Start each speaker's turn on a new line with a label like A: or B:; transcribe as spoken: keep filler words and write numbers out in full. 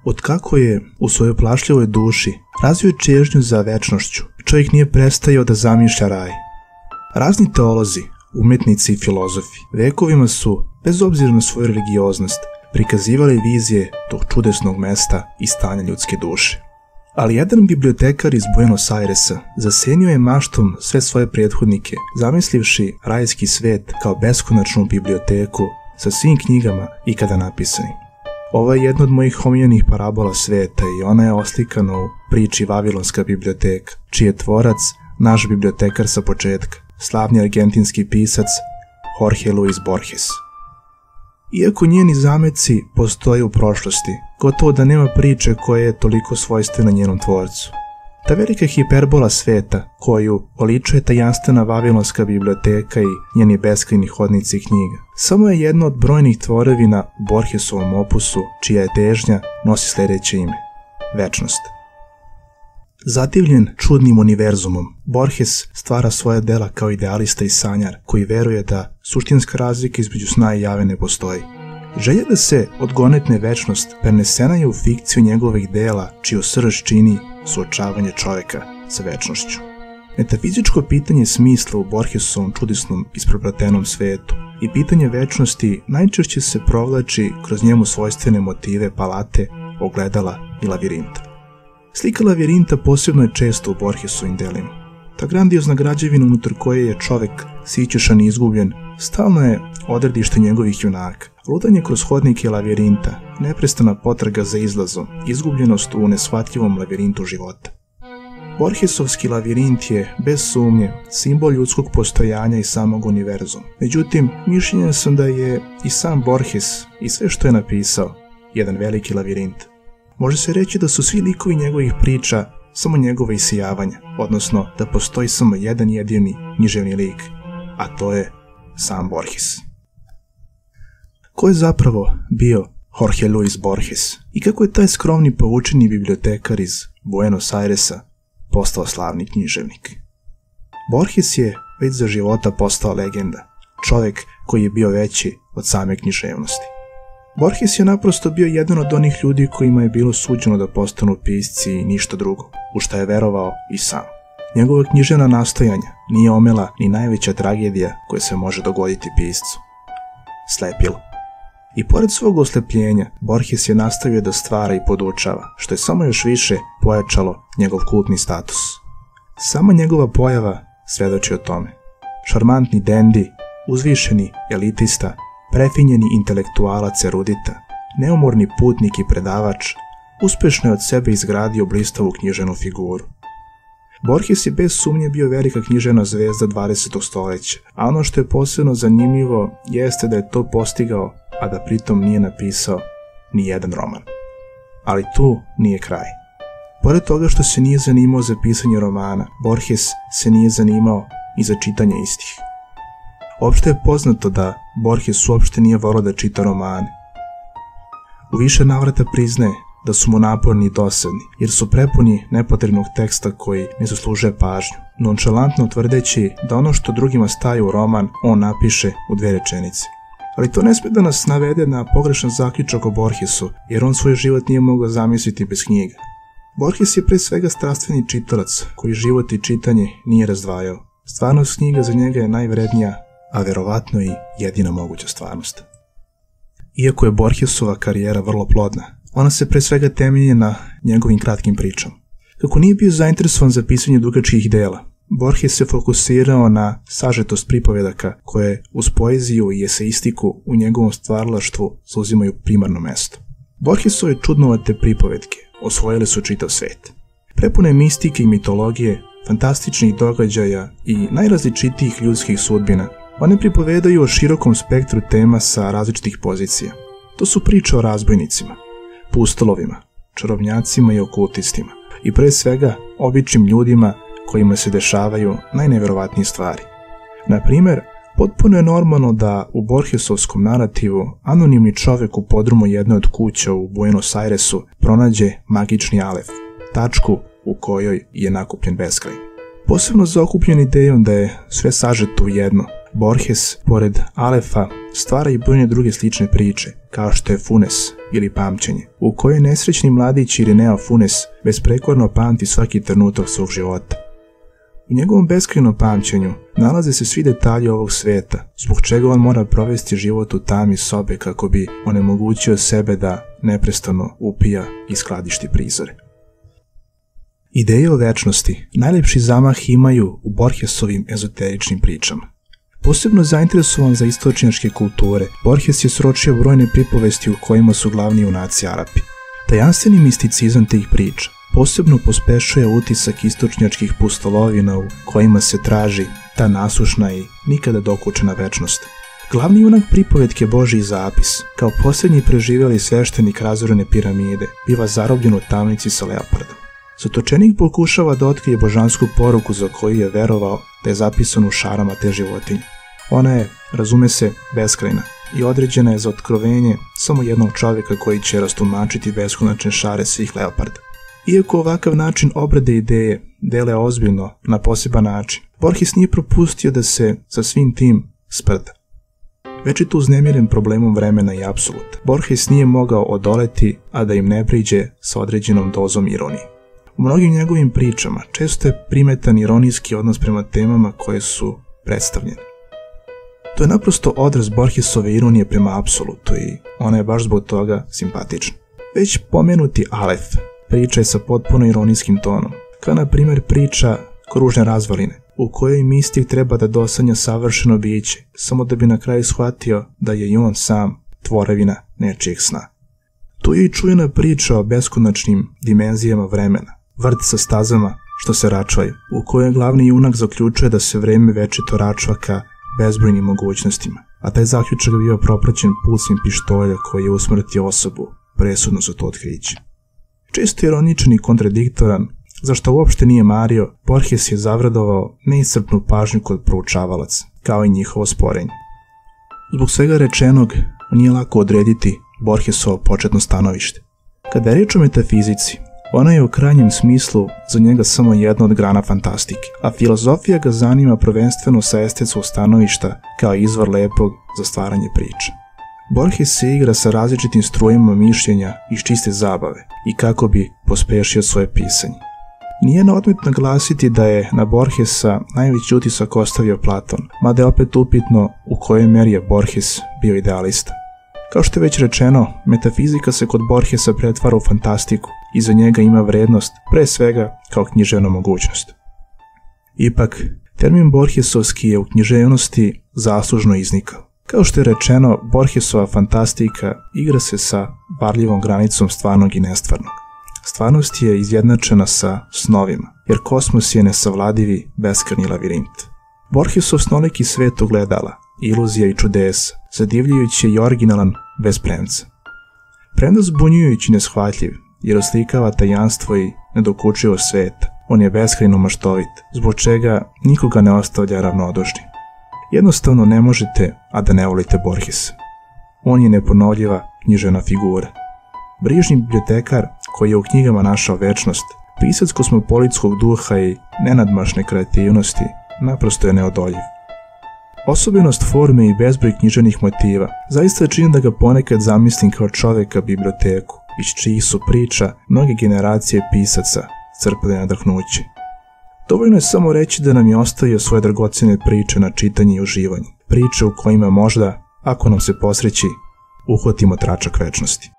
A: Otkako je u svojoj plašljivoj duši razvio čežnju za večnošću, čovjek nije prestajao da zamišlja raj. Razni teolozi, umetnici i filozofi vekovima su, bez obzira na svoju religioznost, prikazivali vizije tog čudesnog mesta i stanja ljudske duše. Ali jedan bibliotekar iz Buenos Airesa zasenio je maštom sve svoje prethodnike, zamislivši rajski svet kao beskonačnu biblioteku sa svim knjigama ikada napisanim. Ovo je jedna od mojih omiljenih parabola sveta i ona je oslikana u priči Vavilonska biblioteka, čiji je tvorac naš bibliotekar sa početka, slavni argentinski pisac Jorge Luis Borges. Iako njeni zameci postoje u prošlosti, gotovo da nema priče koja je toliko svojstvena njenom tvorcu. Ta velika hiperbola sveta, koju oličuje tajanstvena Vavilonska biblioteka i njeni beskrajni hodnici knjiga, samo je jedna od brojnih tvorevina u Borgesovom opusu, čija je težnja nosi sljedeće ime – večnost. Zadivljen čudnim univerzumom, Borges stvara svoja dela kao idealista i sanjar koji veruje da suštinska razlika između sna i jave ne postoji. Želja da se odgonetne večnost prenesena je u fikciju njegovih dela čiju srž čini suočavanje čovjeka sa večnošću. Metafizičko pitanje smisla u Borgesovom čudesnom ispreplatenom svetu i pitanje večnosti najčešće se provlači kroz njemu svojstvene motive palate, ogledala i lavirinta. Slika lavirinta posebno je često u Borgesovim delima. Ta grandiozna građevina unutar koje je čovjek sićušan i izgubljen, stalno je odredište njegovih junaka. Lutanje kroz hodnike lavirinta, neprestana potraga za izlazom, izgubljenost u neshvatljivom lavirintu života. Borgesovski lavirint je, bez sumnje, simbol ljudskog postojanja i samog univerzuma. Međutim, mišljenja sam da je i sam Borges i sve što je napisao jedan veliki lavirint. Može se reći da su svi likovi njegovih priča samo njegove isijavanja, odnosno da postoji samo jedan jedini književni lik, a to je sam Borges. Ko je zapravo bio Jorge Luis Borges i kako je taj skromni poučeni bibliotekar iz Buenos Airesa postao slavni književnik? Borges je već za života postao legenda, čovjek koji je bio veći od same književnosti. Borges je naprosto bio jedan od onih ljudi kojima je bilo suđeno da postanu pisci i ništa drugo, u šta je verovao i sam. Njegova književna nastojanja nije omela ni najveća tragedija koja se može dogoditi piscu – slepilo. I pored svog oslepljenja, Borges je nastavio da stvara i podučava, što je samo još više pojačalo njegov kultni status. Sama njegova pojava svedoči o tome. Šarmantni dendi, uzvišeni elitista, prefinjeni intelektualac erudita, neumorni putnik i predavač, uspešno je od sebe izgradio blistavu književnu figuru. Borges je bez sumnje bio velika književna zvezda dvadesetog stoljeća, a ono što je posebno zanimljivo jeste da je to postigao, a da pritom nije napisao ni jedan roman. Ali tu nije kraj. Pored toga što se nije zanimao za pisanje romana, Borges se nije zanimao i za čitanje istih. Opšte je poznato da Borges uopšte nije volio da čita romane. U više navrata priznaje da su mu naporni i dosadni, jer su prepuni nepotrebnog teksta koji ne zaslužuje pažnju, nonšalantno tvrdeći da ono što drugima staje u roman, on napiše u dve rečenice. Ali to ne smije da nas navede na pogrešan zaključak o Borgesu, jer on svoj život nije mogao zamisliti bez knjiga. Borges je pre svega strastveni čitalac, koji život i čitanje nije razdvajao. Stvarnost knjiga za njega je najvrednija, a verovatno i jedina moguća stvarnost. Iako je Borgesova karijera vrlo plodna, ona se pre svega temelji na njegovim kratkim pričama. Kako nije bio zainteresovan za pisanje dugačkih dela, Borges se fokusirao na sažetost pripovedaka koje uz poeziju i eseistiku u njegovom stvaralaštvu zauzimaju primarno mesto. Borgesove čudnovate pripovetke osvojile su čitav svet. Prepune mistike i mitologije, fantastičnih događaja i najrazličitijih ljudskih sudbina, one pripovedaju o širokom spektru tema sa različitih pozicija. To su priče o razbojnicima, pustolovima, čarobnjacima i okultistima i pre svega običnim ljudima kojima se dešavaju najneverovatnije stvari. Na primjer, potpuno je normalno da u Borgesovskom narativu anonimni čovjek u podrumu jedne od kuća u Buenos Airesu pronađe magični alef, tačku u kojoj je nakupljen beskraj. Posebno zaokupljen idejom da je sve sažeto u jedno, Borges, pored Alefa, stvara i brojne druge slične priče, kao što je Funes ili Pamćenje, u kojoj nesrećni mladić Irineo Funes besprekorno pamti svaki trenutak svog života. U njegovom beskrajnom pamćenju nalaze se svi detalji ovog sveta, zbog čega on mora provesti život u tami sobe kako bi onemogućio sebe da neprestano upija i skladišti prizore. Ideje o večnosti najlepši zamah imaju u Borgesovim ezoteričnim pričama. Posebno zainteresovan za istočnjačke kulture, Borges je sročio brojne pripovesti u kojima su glavni junaci Arapi. Tajanstveni misticizam tih priča posebno pospešuje utisak istočnjačkih pustolovina u kojima se traži ta nasušna i nikada dokučena večnost. Glavni junak pripovetke Božji zapis, kao posljednji preživjeli sveštenik razorene piramide, biva zarobljen u tamnici sa leopardom. Zatočenik pokušava da otkrije božansku poruku za koju je verovao da je zapisano u šarama te životinje. Ona je, razume se, beskrajna i određena je za otkrovenje samo jednog čovjeka koji će rastumačiti beskonačne šare svih leoparda. Iako ovakav način obrade ideje dele ozbiljno na poseban način, Borges nije propustio da se sa svim tim sprda. Večito uznemiren problemom vremena i apsoluta, Borges nije mogao odoleti, a da im ne priđe sa određenom dozom ironije. U mnogim njegovim pričama često je primetan ironijski odnos prema temama koje su predstavljene. To je naprosto odraz Borgesove ironije prema apsolutu i ona je baš zbog toga simpatična. Već pomenuti Alef priča je sa potpuno ironijskim tonom, kao na primjer priča Kružne razvaline, u kojoj mistik treba da dosanja savršeno biće, samo da bi na kraju shvatio da je i on sam tvorevina nečijeg sna. Tu je i čujena priča o beskonačnim dimenzijama vremena, vrt sa stazama što se račvaju, u kojoj glavni junak zaključuje da se vreme večito račva ka bezbrojnim mogućnostima, a taj zaključak bio propraćen pulsem pištolja koji je usmrtio osobu presudno za to otkriće. Često ironičan i kontradiktoran, zašto uopšte nije mario, Borges je zavradovao neiscrpnu pažnju kod proučavalaca, kao i njihovo sporenje. Zbog svega rečenog, nije lako odrediti Borgesovo početno stanovište. Kada je reč o metafizici, ona je u krajnjem smislu za njega samo jedna od grana fantastike, a filozofija ga zanima prvenstveno sa estetskog stanovišta kao izvor lepog za stvaranje priče. Borges se igra sa različitim strujama mišljenja iz čiste zabave i kako bi pospešio svoje pisanje. Nije na odmet naglasiti da je na Borgesa najveći utisak ostavio Platon, mada je opet upitno u kojoj meri je Borges bio idealista. Kao što je već rečeno, metafizika se kod Borgesa pretvara u fantastiku i za njega ima vrednost, pre svega kao književna mogućnost. Ipak, termin Borgesovski je u književnosti zaslužno iznikao. Kao što je rečeno, Borgesova fantastika igra se sa varljivom granicom stvarnog i nestvarnog. Stvarnost je izjednačena sa snovima, jer kosmos je nesavladivi, beskrajni lavirint. Borgesov snoliki svet ogledala, iluzija i čudesa, zadivljujući je i originalan bez premca. Premda zbunjujući neshvatljiv, jer oslikava tajanstvo i nedokučivo sveta, on je beskrajno maštovit, zbog čega nikoga ne ostavlja ravnodušnim. Jednostavno ne možete, a da ne volite Borgesa. On je neponovljiva književna figura. Brižni bibliotekar koji je u knjigama našao večnost, pisac kosmopolitskog duha i nenadmašne kreativnosti, naprosto je neodoljiv. Osobenost forme i bezbroj književnih motiva zaista čini da ga ponekad zamislim kao čoveka biblioteku, iz čijih su priča mnoge generacije pisaca crpile nadahnuće. Dovoljno je samo reći da nam je ostavio svoje dragocene priče na čitanje i uživanje, priče u kojima možda, ako nam se posreći, uhvatimo tračak večnosti.